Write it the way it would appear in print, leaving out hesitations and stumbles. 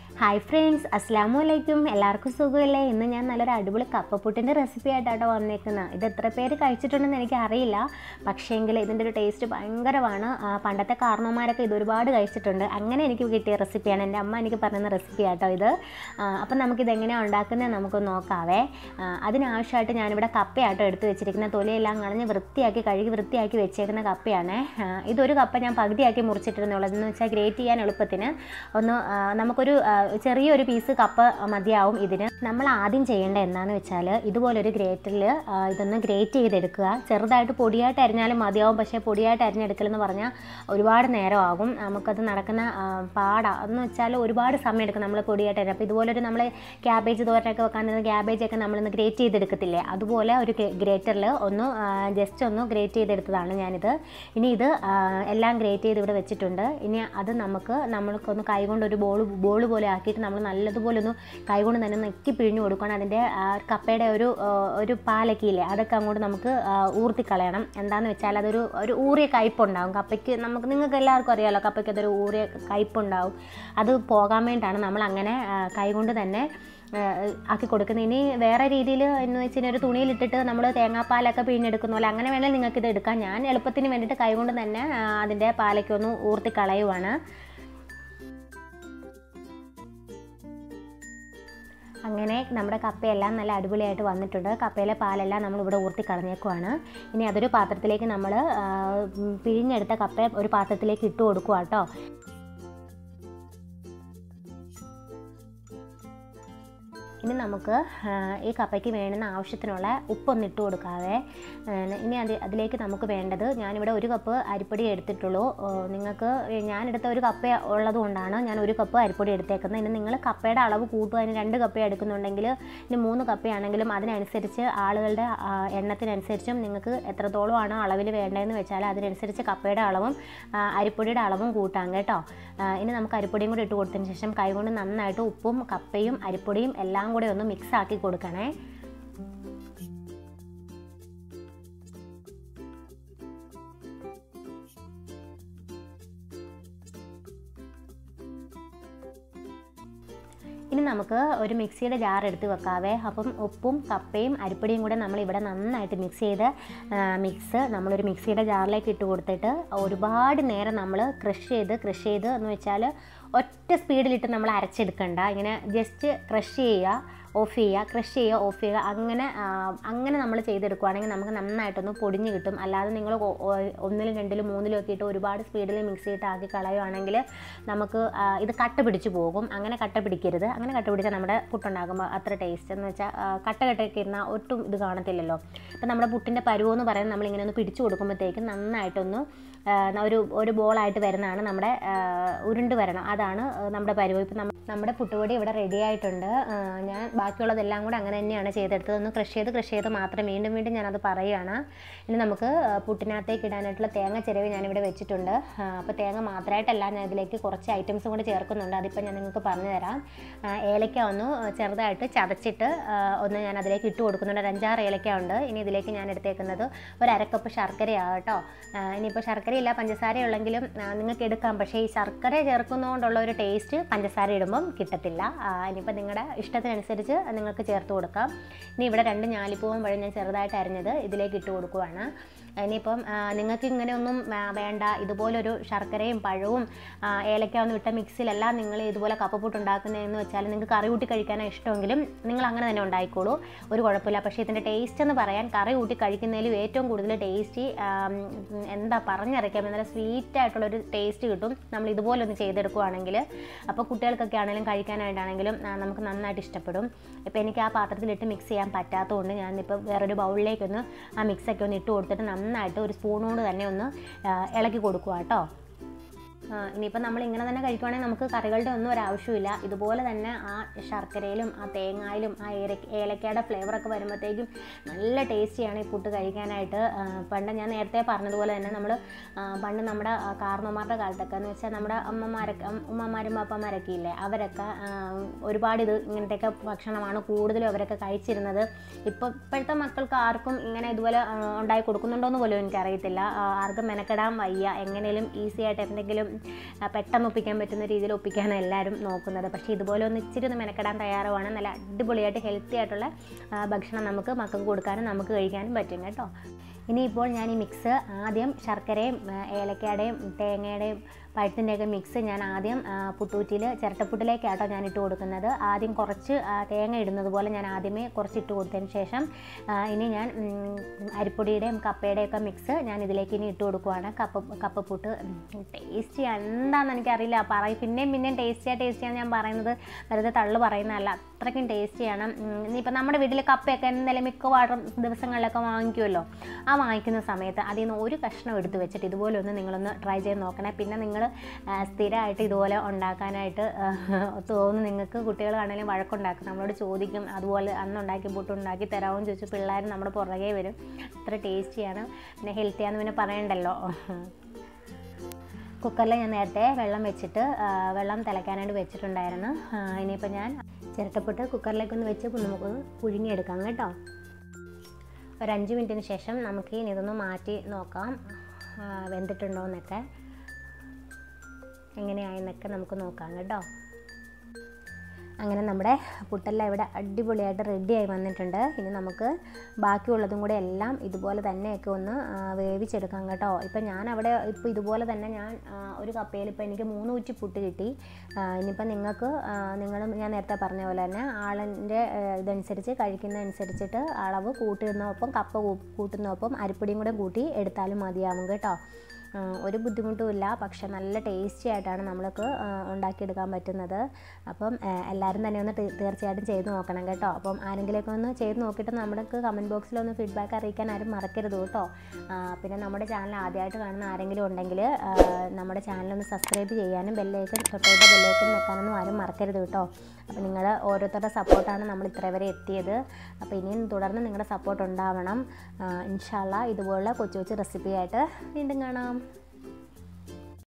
Hi friends, അസ്സലാമലൈക്കും. എല്ലാവർക്കും സുഖമില്ലേ? ഇന്ന് ഞാൻ നല്ലൊരു അടിപൊളി കപ്പപ്പുട്ടിൻ്റെ റെസിപ്പി ആയിട്ടാണ് വന്നേക്കുന്നത്. ഇത് എത്ര പേര് കഴിച്ചിട്ടുണ്ടെന്ന് എനിക്കറിയില്ല, പക്ഷേങ്കിൽ ഇതിൻ്റെ ഒരു ടേസ്റ്റ് ഭയങ്കരമാണ്. പണ്ടത്തെ കാരണവന്മാരൊക്കെ ഇത് ഒരുപാട് കഴിച്ചിട്ടുണ്ട്. അങ്ങനെ എനിക്ക് കിട്ടിയ റെസിപ്പിയാണ്. എൻ്റെ അമ്മ എനിക്ക് പറയുന്ന റെസിപ്പി ആട്ടോ ഇത്. അപ്പം നമുക്കിതെങ്ങനെയാണ് ഉണ്ടാക്കുന്നത് നമുക്കൊന്ന് നോക്കാവേ. അതിനാവശ്യമായിട്ട് ഞാനിവിടെ കപ്പയാട്ടോ എടുത്ത് വെച്ചിരിക്കുന്ന തൊലിയെല്ലാം കളഞ്ഞ് കഴുകി വൃത്തിയാക്കി വെച്ചേക്കുന്ന കപ്പയാണ്. ഇതൊരു കപ്പ ഞാൻ പകുതിയാക്കി മുറിച്ചിട്ടിരുന്നുള്ളത് എന്ന് വെച്ചാൽ ഗ്രേറ്റ് ചെയ്യാൻ എളുപ്പത്തിന് നമുക്കൊരു ചെറിയൊരു പീസ് കപ്പ മതിയാവും ഇതിന്. നമ്മൾ ആദ്യം ചെയ്യേണ്ടത് എന്താണെന്ന് വെച്ചാൽ ഇതുപോലൊരു ഗ്രേറ്ററിൽ ഇതൊന്ന് ഗ്രേറ്റ് ചെയ്തെടുക്കുക. ചെറുതായിട്ട് പൊടിയായിട്ട് അരിഞ്ഞാലും മതിയാവും, പക്ഷേ പൊടിയായിട്ട് അരിഞ്ഞെടുക്കലെന്ന് പറഞ്ഞാൽ ഒരുപാട് നേരമാകും. നമുക്കത് നടക്കുന്ന എന്ന് വെച്ചാൽ ഒരുപാട് സമയം എടുക്കും നമ്മൾ പൊടിയായിട്ട് അരിഞ്ഞാൽ. അപ്പോൾ ഇതുപോലൊരു നമ്മൾ ക്യാബേജ് തോരനൊക്കെ വെക്കാൻ ക്യാബേജൊക്കെ നമ്മളിന്ന് ഗ്രേറ്റ് ചെയ്തെടുക്കത്തില്ലേ, അതുപോലെ ഒരു ഗ്രേറ്ററിൽ ജസ്റ്റ് ഒന്ന് ഗ്രേറ്റ് ചെയ്തെടുത്തതാണ് ഞാനിത്. ഇനി ഇത് എല്ലാം ഗ്രേറ്റ് ചെയ്ത് ഇവിടെ വെച്ചിട്ടുണ്ട്. ഇനി അത് നമ്മൾക്കൊന്ന് കൈകൊണ്ട് ഒരു ബോൾ പോലെ ആക്കിയിട്ട് നമ്മൾ നല്ലതുപോലെ ഒന്ന് കൈകൊണ്ട് തന്നെ നെക്കി പിഴിഞ്ഞു കൊടുക്കണം. അതിൻ്റെ കപ്പയുടെ ഒരു പാലൊക്കെ ഇല്ലേ, അതൊക്കെ അങ്ങോട്ട് നമുക്ക് ഊർത്തിക്കളയണം. എന്താണെന്ന് വെച്ചാൽ ഒരു ഊറിയ കയ്പുണ്ടാകും കപ്പയ്ക്ക്. നിങ്ങൾക്ക് എല്ലാവർക്കും അറിയാമല്ലോ, കപ്പയ്ക്ക് അതൊരു ഊറിയ കയ്പുണ്ടാവും. അത് പോകാൻ വേണ്ടിയിട്ടാണ് നമ്മൾ അങ്ങനെ കൈകൊണ്ട് തന്നെ ആക്കി കൊടുക്കുന്നത്. ഇനി വേറെ രീതിയിൽ എന്ന് വെച്ച് കഴിഞ്ഞാൽ ഒരു തുണിയിലിട്ടിട്ട് നമ്മൾ തേങ്ങാപ്പാലൊക്കെ പിഴിഞ്ഞെടുക്കുന്ന പോലെ അങ്ങനെ വേണമെങ്കിൽ നിങ്ങൾക്കിത് എടുക്കാം. ഞാൻ എളുപ്പത്തിന് വേണ്ടിയിട്ട് കൈകൊണ്ട് തന്നെ അതിൻ്റെ പാലൊക്കെ ഒന്ന് ഊർത്തിക്കളയുവാണ്. അങ്ങനെ നമ്മുടെ കപ്പയെല്ലാം നല്ല അടിപൊളിയായിട്ട് വന്നിട്ടുണ്ട്. കപ്പയിലെ പാലെല്ലാം നമ്മളിവിടെ ഊർത്തി കളഞ്ഞേക്കുവാണ്. ഇനി അതൊരു പാത്രത്തിലേക്ക് നമ്മൾ പിഴിഞ്ഞെടുത്ത കപ്പ ഒരു പാത്രത്തിലേക്ക് ഇട്ട് കൊടുക്കുക കേട്ടോ. ഇനി നമുക്ക് ഈ കപ്പയ്ക്ക് വേണ്ടുന്ന ആവശ്യത്തിനുള്ള ഉപ്പൊന്ന് ഇട്ട് കൊടുക്കാവേ. ഇനി അതിലേക്ക് നമുക്ക് വേണ്ടത്, ഞാനിവിടെ ഒരു കപ്പ് അരിപ്പൊടി എടുത്തിട്ടുള്ളൂ. ഞാനെടുത്ത ഒരു കപ്പ ഉള്ളത് കൊണ്ടാണ് ഞാൻ ഒരു കപ്പ് അരിപ്പൊടി എടുത്തേക്കുന്നത്. ഇനി നിങ്ങൾ കപ്പയുടെ അളവ് കൂട്ടുക. അതിന് 2 കപ്പ എടുക്കുന്നുണ്ടെങ്കിൽ ഇനി 3 കപ്പയാണെങ്കിലും അതിനനുസരിച്ച് ആളുകളുടെ എണ്ണത്തിനനുസരിച്ചും നിങ്ങൾക്ക് എത്രത്തോളമാണ് അളവിൽ വേണ്ടതെന്ന് വെച്ചാൽ അതിനനുസരിച്ച് കപ്പയുടെ അളവും അരിപ്പൊടിയുടെ അളവും കൂട്ടാം കേട്ടോ. ഇനി നമുക്ക് അരിപ്പൊടിയും കൂടി ഇട്ട് കൊടുത്തതിന് ശേഷം കൈകൊണ്ട് നന്നായിട്ട് ഉപ്പും കപ്പയും അരിപ്പൊടിയും എല്ലാം കൂടെ ഒന്ന് മിക്സ് ആക്കി കൊടുക്കണേ. ഇനി നമുക്ക് ഒരു മിക്സിയുടെ ജാർ എടുത്ത് വെക്കാവേ. അപ്പം ഉപ്പും കപ്പയും അരിപ്പൊടിയും കൂടെ നമ്മളിവിടെ നന്നായിട്ട് മിക്സ് നമ്മളൊരു മിക്സിയുടെ ജാറിലേക്ക് ഇട്ട് കൊടുത്തിട്ട് ഒരുപാട് നേരം നമ്മൾ ക്രഷ് ചെയ്ത് എന്ന് വെച്ചാൽ ഒറ്റ സ്പീഡിലിട്ട് നമ്മൾ അരച്ചെടുക്കണ്ട. ഇങ്ങനെ ജസ്റ്റ് ക്രഷ് ചെയ്യുക, ഓഫ് ചെയ്യുക, ക്രഷ് ചെയ്യുക, ഓഫ് ചെയ്യുക, അങ്ങനെ നമ്മൾ ചെയ്തെടുക്കുകയാണെങ്കിൽ നമുക്ക് നന്നായിട്ടൊന്ന് പൊടിഞ്ഞ് കിട്ടും. അല്ലാതെ നിങ്ങൾ 1, 2, 3 ഒക്കെ ഇട്ട് ഒരുപാട് സ്പീഡിൽ മിക്സിയിട്ട് ആക്കി കളയുകയാണെങ്കിൽ നമുക്ക് ഇത് കട്ട പിടിച്ച് പോകും. അങ്ങനെ കട്ട പിടിക്കരുത്. അങ്ങനെ കട്ട പിടിച്ചാൽ നമ്മുടെ പുട്ടുണ്ടാകുമ്പോൾ അത്ര ടേസ്റ്റ് എന്ന് വെച്ചാൽ കട്ടയൊക്കെ ഇരുന്നാൽ ഒട്ടും ഇത് കാണത്തില്ലല്ലോ. അപ്പം നമ്മുടെ പുട്ടിൻ്റെ പരുവെന്ന് പറയുന്നത് നമ്മളിങ്ങനെ ഒന്ന് പിടിച്ചു കൊടുക്കുമ്പോഴത്തേക്കും നന്നായിട്ടൊന്ന് ഒരു ബോളായിട്ട് വരുന്നതാണ്, നമ്മുടെ ഉരുണ്ട് വരണം. അതാണ് നമ്മുടെ പരുവം. ഇപ്പം നമ്മുടെ പുട്ടുപൊടി ഇവിടെ റെഡി ആയിട്ടുണ്ട്. ഞാൻ ബാക്കിയുള്ളതെല്ലാം കൂടെ അങ്ങനെ തന്നെയാണ് ചെയ്തെടുത്തത്. ഒന്ന് ക്രഷ് ചെയ്ത് മാത്രം വീണ്ടും ഞാനത് പറയുകയാണ്. ഇനി നമുക്ക് പുട്ടിനകത്തേക്ക് ഇടാനായിട്ടുള്ള തേങ്ങ ചിരവി ഞാനിവിടെ വെച്ചിട്ടുണ്ട്. അപ്പോൾ തേങ്ങ മാത്രമായിട്ടല്ല, ഞാൻ ഇതിലേക്ക് കുറച്ച് ഐറ്റംസും കൂടി ചേർക്കുന്നുണ്ട്. അതിപ്പോൾ ഞാൻ നിങ്ങൾക്ക് പറഞ്ഞു തരാം. ഏലക്ക ഒന്ന് ചെറുതായിട്ട് ചതച്ചിട്ട് ഞാൻ അതിലേക്ക് ഇട്ട് കൊടുക്കുന്നുണ്ട്. 5-6 ഏലക്ക ഉണ്ട്. ഇനി ഇതിലേക്ക് ഞാൻ എടുത്തേക്കുന്നത് ഒരു 1/2 കപ്പ് ശർക്കരയാണ് കേട്ടോ. ഇനിയിപ്പോൾ ശർക്കരയില്ല പഞ്ചസാര ഉള്ളെങ്കിലും നിങ്ങൾക്ക് എടുക്കാം. പക്ഷേ ഈ ശർക്കര ചേർക്കുന്നതുകൊണ്ടുള്ള ഒരു ടേസ്റ്റ് പഞ്ചസാര ഇടുമ്പം കിട്ടത്തില്ല. ഇനിയിപ്പോൾ നിങ്ങളുടെ ഇഷ്ടത്തിനനുസരിച്ച് നിങ്ങൾക്ക് ചേർത്ത് കൊടുക്കാം. ഇനി ഇവിടെ 2 ഞാലിപ്പൂവും പഴം ഞാൻ ചെറുതായിട്ട് അരിഞ്ഞത് ഇതിലേക്ക് ഇട്ട് കൊടുക്കുവാണ്. ഇനിയിപ്പം നിങ്ങൾക്ക് ഇങ്ങനെ ഒന്നും വേണ്ട, ഇതുപോലൊരു ശർക്കരയും പഴവും ഏലക്കാവൊന്നും ഇട്ട മിക്സിലെല്ലാം നിങ്ങൾ ഇതുപോലെ കപ്പപ്പുട്ട് ഉണ്ടാക്കുന്നതെന്ന് വെച്ചാൽ നിങ്ങൾക്ക് കറി കൂട്ടി കഴിക്കാനാണ് ഇഷ്ടമെങ്കിലും നിങ്ങൾ അങ്ങനെ തന്നെ ഉണ്ടായിക്കോളൂ, ഒരു കുഴപ്പമില്ല. പക്ഷേ ഇതിൻ്റെ ടേസ്റ്റ് എന്ന് പറയാൻ കറി കൂട്ടി കഴിക്കുന്നതിലും ഏറ്റവും കൂടുതൽ ടേസ്റ്റി പറഞ്ഞറിയിക്കാം, നല്ല സ്വീറ്റായിട്ടുള്ളൊരു ടേസ്റ്റ് കിട്ടും നമ്മൾ ഇതുപോലെ ഒന്ന് ചെയ്തെടുക്കുകയാണെങ്കിൽ. അപ്പോൾ കുട്ടികൾക്കൊക്കെ ആണെങ്കിലും കഴിക്കാനായിട്ടാണെങ്കിലും നമുക്ക് നന്നായിട്ട് ഇഷ്ടപ്പെടും. ഇപ്പോൾ എനിക്ക് ആ പാത്രത്തിലിട്ട് മിക്സ് ചെയ്യാൻ പറ്റാത്തതുകൊണ്ട് ഞാനിപ്പോൾ വേറൊരു ബൗളിലേക്കൊന്ന് ആ മിക്സൊക്കെ ഒന്ന് ഇട്ട് കൊടുത്തിട്ട് നന്നായിട്ട് ഒരു സ്പൂൺ കൊണ്ട് തന്നെ ഒന്ന് ഇളക്കി കൊടുക്കുക കേട്ടോ. ഇനിയിപ്പോൾ നമ്മൾ ഇങ്ങനെ തന്നെ കഴിക്കുവാണെങ്കിൽ നമുക്ക് കറികളുടെ ഒന്നും ഒരാവശ്യമില്ല. ഇതുപോലെ തന്നെ ആ ശർക്കരയിലും ആ തേങ്ങയിലും ആ ഏലക്കയുടെ ഫ്ലേവറൊക്കെ വരുമ്പോഴത്തേക്കും നല്ല ടേസ്റ്റിയാണ് ഈ പുട്ട് കഴിക്കാനായിട്ട്. പണ്ട് ഞാൻ നേരത്തെ പറഞ്ഞതുപോലെ തന്നെ പണ്ട് നമ്മുടെ കാരണവന്മാരുടെ കാലത്തൊക്കെ എന്ന് വെച്ചാൽ നമ്മുടെ ഉമ്മമാരും പാപ്പന്മാരൊക്കെ ഇല്ലേ, അവരൊക്കെ ഒരുപാട് ഇങ്ങനത്തെയൊക്കെ ഭക്ഷണമാണ് കൂടുതലും അവരൊക്കെ കഴിച്ചിരുന്നത്. ഇപ്പോഴത്തെ മക്കൾക്ക് ആർക്കും ഇങ്ങനെ ഇതുപോലെ ഉണ്ടാക്കി കൊടുക്കുന്നുണ്ടോ എന്ന് പോലും എനിക്കറിയത്തില്ല. ആർക്കും മെനക്കെടാൻ വയ്യ. എങ്ങനെയും ഈസി ആയിട്ട് എന്തെങ്കിലും പെട്ടെന്ന് ഒപ്പിക്കാൻ പറ്റുന്ന രീതിയിൽ ഒപ്പിക്കാനാണ് എല്ലാവരും നോക്കുന്നത്. പക്ഷേ ഇതുപോലെ ഒന്ന് ഇച്ചിരി ഒന്ന് മെനക്കെടാൻ തയ്യാറുമാണ്. നല്ല അടിപൊളിയായിട്ട് ഹെൽത്തി ആയിട്ടുള്ള ഭക്ഷണം നമുക്ക് മക്കൾക്ക് കൊടുക്കാനും നമുക്ക് കഴിക്കാനും പറ്റും കേട്ടോ. ഇനിയിപ്പോൾ ഞാൻ ഈ മിക്സ് ആദ്യം ശർക്കരയും ഏലക്കയുടെയും തേങ്ങയുടെയും പഴത്തിൻ്റെയൊക്കെ മിക്സ് ഞാൻ ആദ്യം പുട്ടൂറ്റിയിൽ ചിരട്ടപ്പുട്ടിലേക്കാട്ടോ ഞാൻ ഇട്ട് കൊടുക്കുന്നത്. ആദ്യം കുറച്ച് തേങ്ങ ഇടുന്നത് പോലെ ഞാൻ ആദ്യമേ കുറച്ച് ഇട്ട് കൊടുത്തതിന് ശേഷം ഇനി ഞാൻ അരിപ്പൊടിയുടെയും കപ്പയുടെയൊക്കെ മിക്സ് ഞാൻ ഇതിലേക്ക് ഇനി ഇട്ട് കൊടുക്കുവാണ്. കപ്പപ്പുട്ട് ടേസ്റ്റി എന്താണെന്ന് എനിക്കറിയില്ല, പിന്നെയും ടേസ്റ്റിയാണ് ഞാൻ പറയുന്നത്, വെറുതെ തള്ളു പറയുന്നതല്ല, അത്രയ്ക്കും ടേസ്റ്റിയാണ്. ഇനിയിപ്പോൾ നമ്മുടെ വീട്ടിൽ കപ്പയൊക്കെ എന്തായാലും മിക്കവാറും ദിവസങ്ങളിലൊക്കെ വാങ്ങിക്കുമല്ലോ. ആ വാങ്ങിക്കുന്ന സമയത്ത് അതിൽ നിന്ന് ഒരു കഷ്ണം എടുത്ത് വെച്ചിട്ട് ഇതുപോലെ ഒന്ന് നിങ്ങളൊന്ന് ട്രൈ ചെയ്ത് നോക്കണേ. പിന്നെ നിങ്ങൾ സ്ഥിരമായിട്ട് ഇതുപോലെ ഉണ്ടാക്കാനായിട്ട് തോന്നുന്നു നിങ്ങൾക്ക്, കുട്ടികളാണെങ്കിലും വഴക്കുണ്ടാക്കും, നമ്മളോട് ചോദിക്കും അതുപോലെ അന്നുണ്ടാക്കി പുട്ടുണ്ടാക്കി തരാമെന്ന് ചോദിച്ചു പിള്ളേർ നമ്മുടെ പുറകെ വരും. അത്ര ടേസ്റ്റിയാണ്, പിന്നെ ഹെൽത്തിയാണെന്ന് പിന്നെ പറയണ്ടല്ലോ. കുക്കറിൽ ഞാൻ നേരത്തെ വെള്ളം തിളയ്ക്കാനായിട്ട് വെച്ചിട്ടുണ്ടായിരുന്നു. ഇനിയിപ്പോൾ ഞാൻ ചിരട്ടപ്പുട്ട് കുക്കറിലേക്കൊന്ന് വെച്ച് നമുക്ക് പുഴുങ്ങിയെടുക്കാം കേട്ടോ. ഒരു 5 മിനിറ്റിന് ശേഷം നമുക്ക് ഇനി ഇതൊന്ന് മാറ്റി നോക്കാം വെന്തിട്ടുണ്ടോ എന്നൊക്കെ, എങ്ങനെയായെന്നൊക്കെ നമുക്ക് നോക്കാം കേട്ടോ. അങ്ങനെ നമ്മുടെ പുട്ടെല്ലാം ഇവിടെ അടിപൊളിയായിട്ട് റെഡിയായി വന്നിട്ടുണ്ട്. ഇനി നമുക്ക് ബാക്കിയുള്ളതും കൂടെ എല്ലാം ഇതുപോലെ തന്നെയൊക്കെ ഒന്ന് വേവിച്ചെടുക്കാം കേട്ടോ. ഇപ്പോൾ ഇതുപോലെ തന്നെ ഞാൻ ഒരു കപ്പയിൽ ഇപ്പോൾ എനിക്ക് 3 കുറ്റി പുട്ട് കിട്ടി. ഇനിയിപ്പോൾ ഞാൻ നേരത്തെ പറഞ്ഞ പോലെ തന്നെ ആളിൻ്റെ ഇതനുസരിച്ച് കഴിക്കുന്നതനുസരിച്ചിട്ട് അളവ് കൂട്ടുന്നതൊപ്പം കപ്പ കൂട്ടുന്നതൊപ്പം അരിപ്പൊടിയും കൂടെ കൂട്ടി എടുത്താലും മതിയാവും കേട്ടോ. ഒരു ബുദ്ധിമുട്ടുമില്ല, പക്ഷെ നല്ല ടേസ്റ്റി ആയിട്ടാണ് നമ്മൾക്ക് ഉണ്ടാക്കിയെടുക്കാൻ പറ്റുന്നത്. അപ്പം എല്ലാവരും തന്നെ ഒന്ന് തീർച്ചയായിട്ടും ചെയ്ത് നോക്കണം കേട്ടോ. അപ്പം ആരെങ്കിലുമൊക്കെ ഒന്ന് ചെയ്ത് നോക്കിയിട്ട് നമുക്ക് കമൻറ്റ് ബോക്സിലൊന്ന് ഫീഡ്ബാക്ക് അറിയിക്കാൻ ആരും മറക്കരുത് കേട്ടോ. പിന്നെ നമ്മുടെ ചാനൽ ആദ്യമായിട്ട് കാണുന്ന ആരെങ്കിലും ഉണ്ടെങ്കിൽ നമ്മുടെ ചാനലൊന്ന് സബ്സ്ക്രൈബ് ചെയ്യാനും തൊട്ടടുത്ത ബെല്ലൈക്കൻ വെക്കാനൊന്നും ആരും മറക്കരുത് കേട്ടോ. അപ്പോൾ നിങ്ങൾ ഓരോരുത്തരുടെ സപ്പോർട്ടാണ് നമ്മൾ ഇത്ര വരെ എത്തിയത്. അപ്പോൾ ഇനിയും തുടർന്ന് നിങ്ങളുടെ സപ്പോർട്ട് ഉണ്ടാവണം. ഇൻഷാ അല്ലാഹ് ഇതുപോലുള്ള കൊച്ചു കൊച്ചു റെസിപ്പിയായിട്ട് വീണ്ടും കാണാം.